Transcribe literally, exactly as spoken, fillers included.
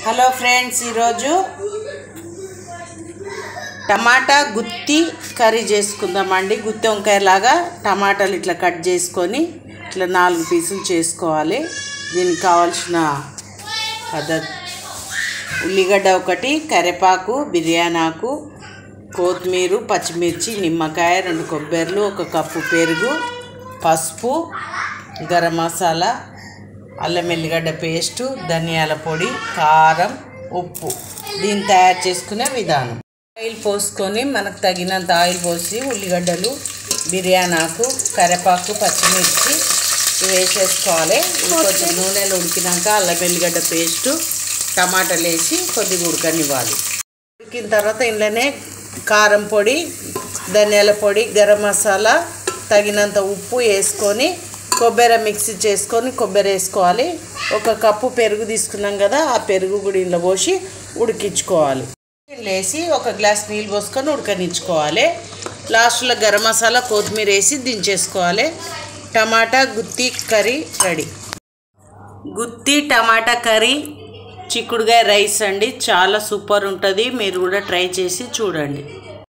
Hello friends, ఈరోజు టమాటా గుత్తి curry చేసుకుందామండి. గుత్తి వంకాయ లాగా టమాటాలు ఇట్లా కట్ చేసుకొని ఇట్లా నాలుగు పీసులు చేసుకోవాలి. దీనికి కావాల్సిన పద్ధతి: ఉల్లిగడ్డ ఒకటి, కరివేపాకు, బిర్యానీ ఆకు, కొత్తిమీర, పచ్చిమిర్చి, నిమ్మకాయ, రెండు కొబ్బరిలు, ఒక కప్పు పెరుగు, పసుపు, గరం మసాలా, అల్లం ఎల్లిగడ్డ పేస్టు, ధనియాల పొడి, కారం, ఉప్పు. దీన్ని తయారు చేసుకునే విధానం: ఆయిల్ పోసుకొని మనకు తగినంత ఆయిల్ పోసి ఉల్లిగడ్డలు, బిర్యానీ ఆకు, కరివేపాకు, పచ్చిమిర్చి వేసేసుకోవాలి. కొంచెం నూనెలో ఉడికినాక అల్లం ఎల్లిగడ్డ పేస్టు, టమాటాలు వేసి కొద్దిగా ఉడకనివ్వాలి. ఉడికిన తర్వాత ఇంట్లోనే కారం పొడి, ధనియాల పొడి, గరం మసాలా, తగినంత ఉప్పు వేసుకొని కొబ్బరి మిక్సీ చేసుకొని కొబ్బరి వేసుకోవాలి. ఒక కప్పు పెరుగు తీసుకున్నాం కదా, ఆ పెరుగు కూడా ఇంట్లో పోసి ఉడికించుకోవాలి. వేసి ఒక గ్లాస్ నీళ్ళు పోసుకొని ఉడకనిచ్చుకోవాలి. లాస్ట్లో గరం మసాలా, కొత్తిమీర వేసి దించేసుకోవాలి. టమాటా గుత్తి కర్రీ రెడీ. గుత్తి టమాటా కర్రీ చిక్కుడుగాయ రైస్ అండి, చాలా సూపర్ ఉంటుంది. మీరు కూడా ట్రై చేసి చూడండి.